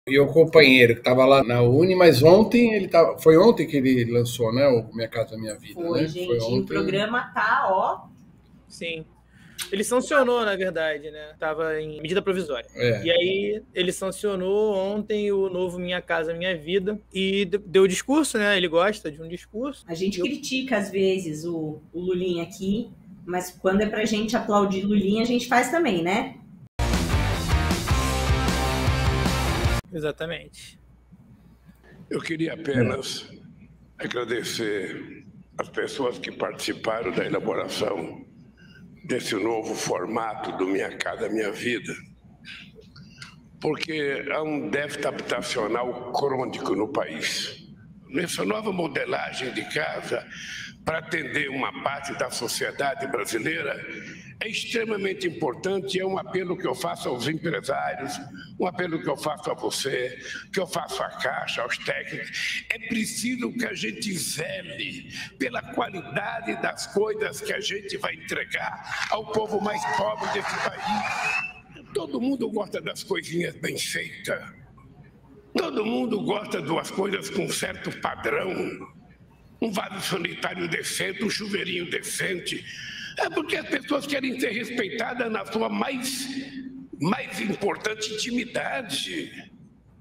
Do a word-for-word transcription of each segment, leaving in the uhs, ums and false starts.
E o companheiro que estava lá na Uni, mas ontem ele tava, foi ontem que ele lançou, né, o Minha Casa Minha Vida, foi, né? Gente, foi ontem. O programa tá, ó... Sim. Ele sancionou, na verdade, né? Tava em medida provisória. É. E aí ele sancionou ontem o novo Minha Casa Minha Vida e deu discurso, né? Ele gosta de um discurso. A gente Eu... critica, às vezes, o, o Lulinha aqui, mas quando é pra gente aplaudir Lulinha, a gente faz também, né? Exatamente. Eu queria apenas agradecer as pessoas que participaram da elaboração desse novo formato do Minha Casa Minha Vida, porque há um déficit habitacional crônico no país. Nessa nova modelagem de casa, para atender uma parte da sociedade brasileira, é extremamente importante, é um apelo que eu faço aos empresários, um apelo que eu faço a você, que eu faço à Caixa, aos técnicos. É preciso que a gente zele pela qualidade das coisas que a gente vai entregar ao povo mais pobre desse país. Todo mundo gosta das coisinhas bem feitas. Todo mundo gosta das coisas com certo padrão. Um vaso sanitário decente, um chuveirinho decente. É porque as pessoas querem ser respeitadas na sua mais, mais importante intimidade.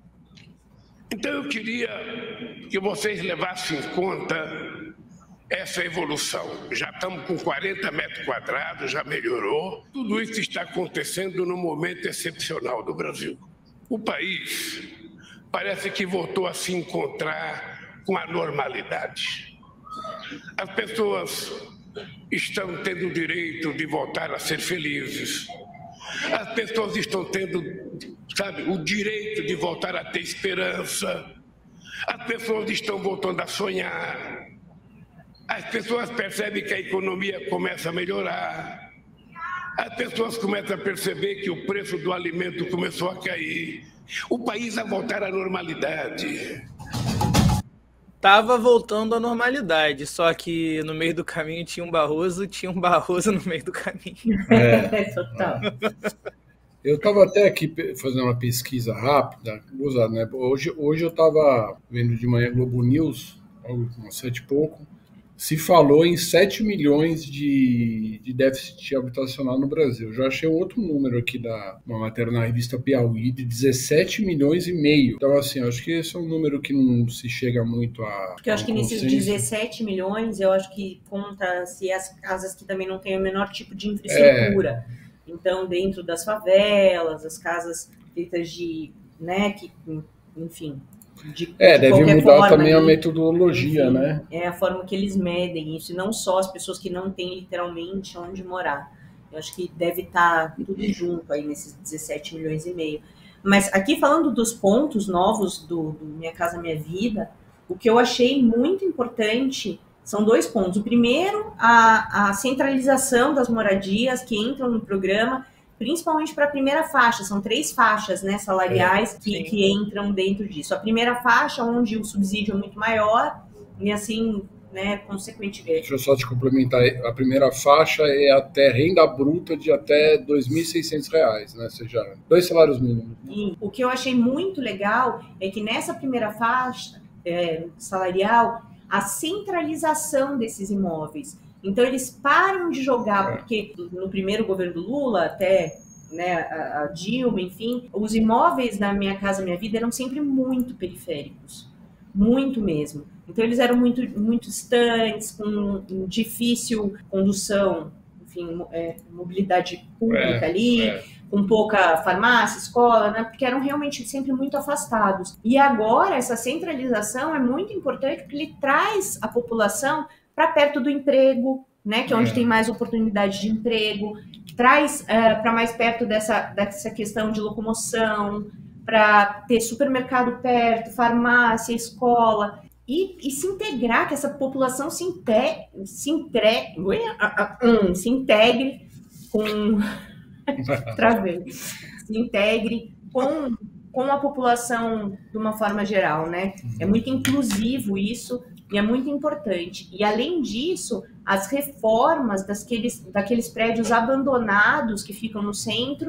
Então eu queria que vocês levassem em conta essa evolução. Já estamos com quarenta metros quadrados, já melhorou. Tudo isso está acontecendo num momento excepcional do Brasil. O país parece que voltou a se encontrar com a normalidade. As pessoas estão tendo o direito de voltar a ser felizes. As pessoas estão tendo, sabe, o direito de voltar a ter esperança. As pessoas estão voltando a sonhar. As pessoas percebem que a economia começa a melhorar. As pessoas começam a perceber que o preço do alimento começou a cair. O país vai voltar à normalidade. Tava voltando à normalidade, só que no meio do caminho tinha um Barroso, tinha um Barroso no meio do caminho. É, total. Eu estava até aqui fazendo uma pesquisa rápida, né? hoje, hoje eu estava vendo de manhã Globo News, umas sete e pouco, se falou em sete milhões de, de déficit habitacional no Brasil. Eu já achei um outro número aqui da uma matéria na revista Piauí de dezessete milhões e meio. Então, assim, eu acho que esse é um número que não se chega muito a... Porque eu acho que nesses dezessete milhões, eu acho que conta-se as casas que também não têm o menor tipo de infraestrutura. É. Então, dentro das favelas, as casas feitas de, né, que, enfim... De, é, de deve mudar forma, também ali, a metodologia, enfim, né? É a forma que eles medem isso, e não só as pessoas que não têm literalmente onde morar. Eu acho que deve estar tudo junto aí nesses dezessete milhões e meio. Mas aqui falando dos pontos novos do, do Minha Casa Minha Vida, o que eu achei muito importante são dois pontos. O primeiro, a, a centralização das moradias que entram no programa, principalmente para a primeira faixa, são três faixas, né, salariais que, que entram dentro disso. A primeira faixa, onde o subsídio é muito maior, e assim, né, consequentemente... Deixa eu só te complementar, a primeira faixa é até renda bruta de até dois mil e seiscentos reais, né, ou seja, dois salários mínimos. E o que eu achei muito legal é que nessa primeira faixa é, salarial, a centralização desses imóveis. Então, eles param de jogar, porque no primeiro governo do Lula, até, né, a, a Dilma, enfim, os imóveis da Minha Casa Minha Vida eram sempre muito periféricos, muito mesmo. Então, eles eram muito, muito distantes, com difícil condução, enfim, é, mobilidade pública é, ali, é. com pouca farmácia, escola, né, porque eram realmente sempre muito afastados. E agora, essa centralização é muito importante, porque ele traz a população para perto do emprego, né, que é onde é. tem mais oportunidade de emprego, traz uh, para mais perto dessa, dessa questão de locomoção, para ter supermercado perto, farmácia, escola, e, e se integrar, que essa população se, inte se, entre uh, uh, se integre com... Travei. Se integre com, com a população de uma forma geral, né? É muito inclusivo isso, e é muito importante. E, além disso, as reformas daqueles, daqueles prédios abandonados que ficam no centro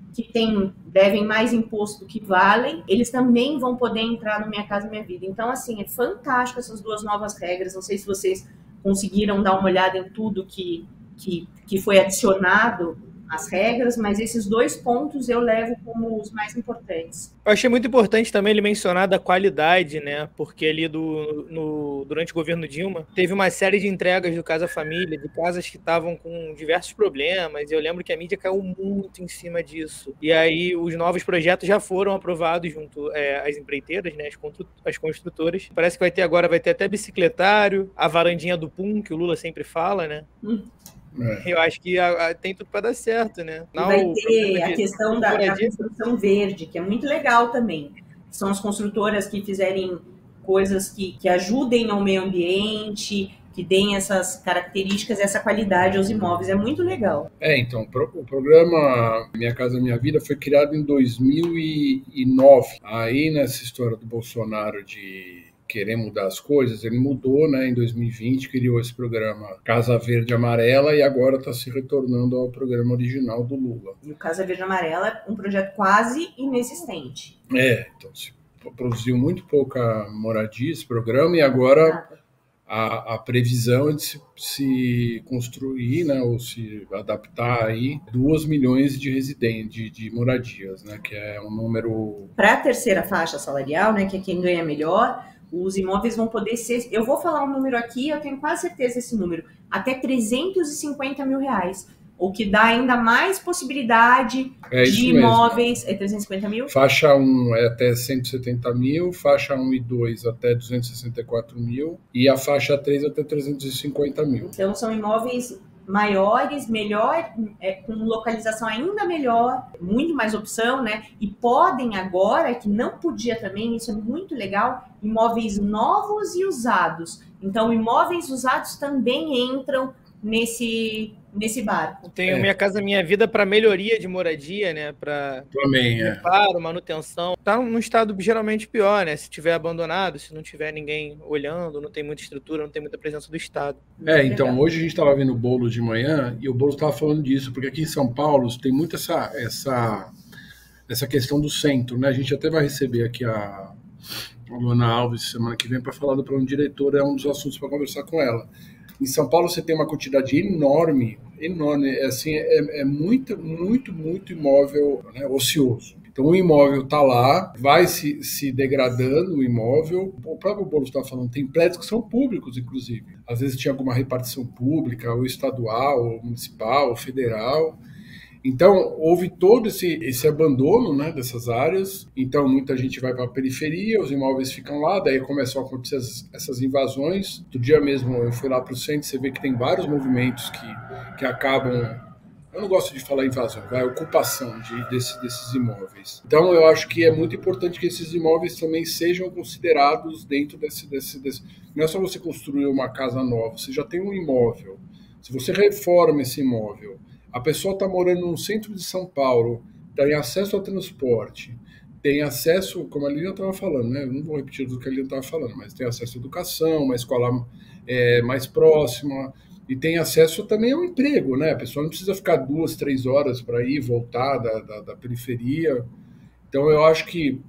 que tem, devem mais imposto do que valem, eles também vão poder entrar no Minha Casa Minha Vida. Então, assim, é fantástico essas duas novas regras. Não sei se vocês conseguiram dar uma olhada em tudo que, que, que foi adicionado às regras, mas esses dois pontos eu levo como os mais importantes. Eu achei muito importante também ele mencionar da qualidade, né? Porque ali do, no, durante o governo Dilma, teve uma série de entregas do Casa Família, de casas que estavam com diversos problemas, e eu lembro que a mídia caiu muito em cima disso. E aí os novos projetos já foram aprovados junto é, às empreiteiras, né? As, as construtoras. Parece que vai ter agora, vai ter até bicicletário, a varandinha do Pum, que o Lula sempre fala, né? Hum. É. Eu acho que a, a, tem tudo para dar certo, né? Não, vai ter a questão da, da construção verde, que é muito legal também. São as construtoras que fizerem coisas que, que ajudem ao meio ambiente, que deem essas características, essa qualidade aos imóveis. É muito legal. É, então, o programa Minha Casa Minha Vida foi criado em dois mil e nove. Aí, nessa história do Bolsonaro de querer mudar as coisas, ele mudou, né, em dois mil e vinte, criou esse programa Casa Verde Amarela e agora está se retornando ao programa original do Lula. E o Casa Verde Amarela é um projeto quase inexistente. É, então se produziu muito pouca moradia esse programa e agora a, a previsão é de se, se construir, né, ou se adaptar aí duas milhões de residentes, de, de moradias, né, que é um número... Para a terceira faixa salarial, né, que é quem ganha melhor, os imóveis vão poder ser, eu vou falar um número aqui, eu tenho quase certeza desse número, até trezentos e cinquenta mil reais, o que dá ainda mais possibilidade é de imóveis, mesmo. É trezentos e cinquenta mil? Faixa um é até cento e setenta mil, faixa um e dois até duzentos e sessenta e quatro mil e a faixa três até trezentos e cinquenta mil. Então são imóveis maiores, melhor, é, com localização ainda melhor, muito mais opção, né? E podem agora, que não podia também, isso é muito legal, imóveis novos e usados. Então, imóveis usados também entram nesse, nesse barco. Tem o é. Minha Casa Minha Vida para melhoria de moradia, né? Para reparo, é. manutenção. Tá num estado geralmente pior, né? Se tiver abandonado, se não tiver ninguém olhando, não tem muita estrutura, não tem muita presença do Estado. É, então, legal. Hoje a gente estava vendo o Bolo de manhã e o Bolo estava falando disso, porque aqui em São Paulo tem muito essa, essa, essa questão do centro, né? A gente até vai receber aqui a, a Luana Alves semana que vem para falar do plano diretor, é um dos assuntos para conversar com ela. Em São Paulo você tem uma quantidade enorme, enorme, é, assim, é, é muito, muito, muito imóvel, né, ocioso. Então o imóvel está lá, vai se, se degradando o imóvel. O próprio Bolo está falando, tem prédios que são públicos, inclusive. Às vezes tinha alguma repartição pública, ou estadual, ou municipal, ou federal. Então, houve todo esse, esse abandono, né, dessas áreas. Então, muita gente vai para a periferia, os imóveis ficam lá, daí começam a acontecer as, essas invasões. Outro dia mesmo eu fui lá para o centro, você vê que tem vários movimentos que, que acabam... Eu não gosto de falar invasão, vai, ocupação de, desse, desses imóveis. Então, eu acho que é muito importante que esses imóveis também sejam considerados dentro desse... desse, desse... Não é só você construir uma casa nova, você já tem um imóvel. Se você reforma esse imóvel, a pessoa está morando no centro de São Paulo, tem acesso ao transporte, tem acesso, como a Lilian estava falando, né? Eu não vou repetir tudo que a Lilian estava falando, mas tem acesso à educação, uma escola é, mais próxima, e tem acesso também ao emprego, né? A pessoa não precisa ficar duas, três horas para ir e voltar da, da, da periferia. Então, eu acho que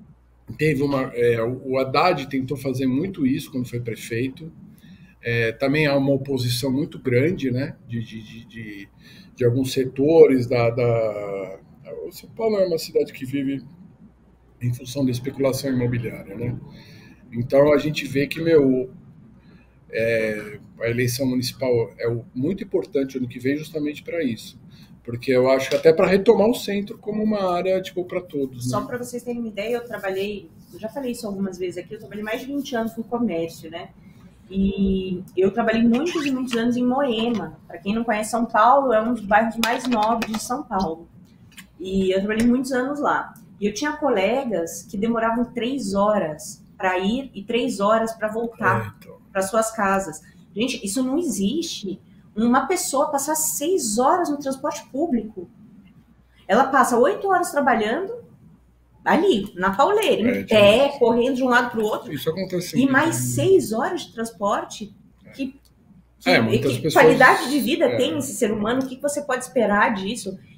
teve uma... É, o Haddad tentou fazer muito isso quando foi prefeito. É, também há uma oposição muito grande, né? De... de, de, de de alguns setores da, da... O São Paulo é uma cidade que vive em função da especulação imobiliária, né? Então a gente vê que, meu, é, a eleição municipal é muito importante ano que vem justamente para isso, porque eu acho que até para retomar o centro como uma área, tipo, para todos. Só né? para vocês terem uma ideia, eu trabalhei, eu já falei isso algumas vezes aqui, eu trabalhei mais de vinte anos no comércio, né? E eu trabalhei muitos e muitos anos em Moema. Para quem não conhece São Paulo, é um dos bairros mais nobres de São Paulo. E eu trabalhei muitos anos lá. E eu tinha colegas que demoravam três horas para ir e três horas para voltar é, então. para suas casas. Gente, isso não existe. Uma pessoa passar seis horas no transporte público. Ela passa oito horas trabalhando ali, na pauleira, em é, pé, tipo, correndo de um lado para o outro. Isso acontece. E mais seis horas de transporte. Que, que, é, que pessoas... qualidade de vida é. tem esse ser humano? O que você pode esperar disso?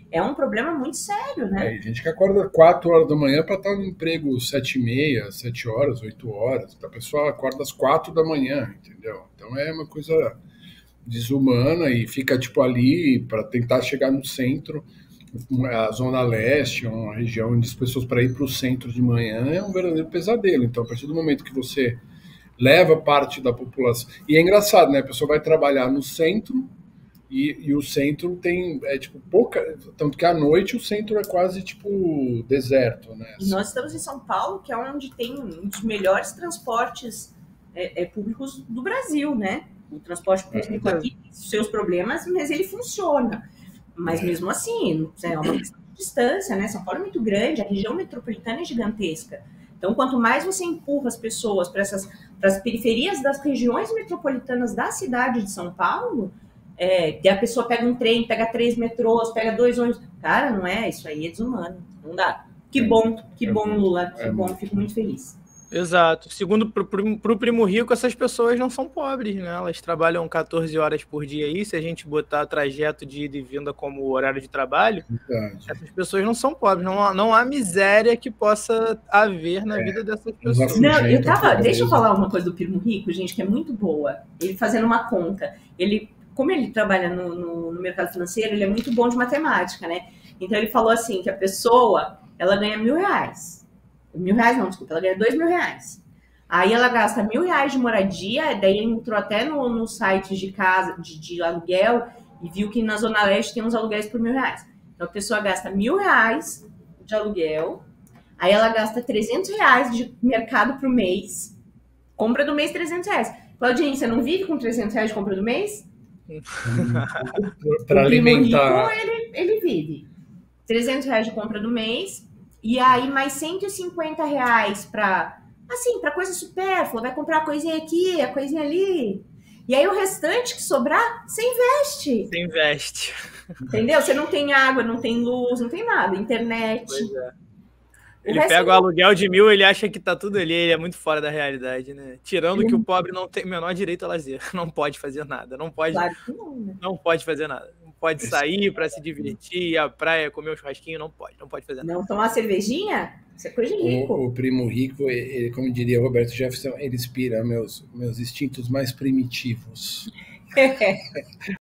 é um problema muito sério, né? É, gente que acorda quatro horas da manhã para estar no emprego sete e meia, sete horas, oito horas. A pessoa acorda às quatro da manhã, entendeu? Então é uma coisa desumana e fica tipo ali para tentar chegar no centro. A Zona Leste, uma região onde as pessoas para ir para o centro de manhã é um verdadeiro pesadelo. Então, a partir do momento que você leva parte da população. E é engraçado, né? A pessoa vai trabalhar no centro e, e o centro tem, é tipo, pouca. Tanto que à noite o centro é quase tipo deserto, né? E nós estamos em São Paulo, que é onde tem um dos melhores transportes é, é, públicos do Brasil, né? O transporte público é. aqui tem seus problemas, mas ele funciona. Mas mesmo assim, é uma questão de distância, né? São Paulo é muito grande, a região metropolitana é gigantesca. Então, quanto mais você empurra as pessoas para essas para as periferias das regiões metropolitanas da cidade de São Paulo, é, e a pessoa pega um trem, pega três metrôs, pega dois ônibus. Cara, não é? Isso aí é desumano. Não dá. Que bom, que bom, Lula. Que bom, fico muito feliz. Exato. Segundo pro, pro, pro Primo Rico, essas pessoas não são pobres, né? Elas trabalham quatorze horas por dia aí. Se a gente botar trajeto de ida e vinda como horário de trabalho, Verdade. essas pessoas não são pobres. Não há, não há miséria que possa haver na é. vida dessas pessoas. Não, eu tava. Deixa eu falar uma coisa do Primo Rico, gente, que é muito boa. Ele fazendo uma conta. Ele, como ele trabalha no, no, no mercado financeiro, ele é muito bom de matemática, né? Então ele falou assim que a pessoa ela ganha mil reais. Mil reais não, desculpa, ela ganha dois mil reais. Aí ela gasta mil reais de moradia, daí ele entrou até no, no site de casa, de, de aluguel, e viu que na Zona Leste tem uns aluguéis por mil reais. Então a pessoa gasta mil reais de aluguel, aí ela gasta trezentos reais de mercado pro mês, compra do mês trezentos reais. Claudinho, você não vive com trezentos reais de compra do mês? Para alimentar. Rico, ele, ele vive. trezentos reais de compra do mês, e aí mais cento e cinquenta reais para, assim, para coisa supérflua, vai comprar a coisinha aqui, a coisinha ali. E aí o restante que sobrar, você investe. Você investe. Entendeu? Você não tem água, não tem luz, não tem nada, internet. Pois é. Ele pega o aluguel de mil, ele acha que tá tudo ali, ele é muito fora da realidade, né? Tirando que o pobre não tem o menor direito a lazer, não pode fazer nada, não pode, claro que não, né? Não pode fazer nada. Pode sair para se divertir, ir à praia, comer um churrasquinho, não pode, não pode fazer nada. Não tomar cervejinha? Isso é coisa de rico. O, o Primo Rico, ele, como diria Roberto Jefferson, ele inspira meus, meus instintos mais primitivos.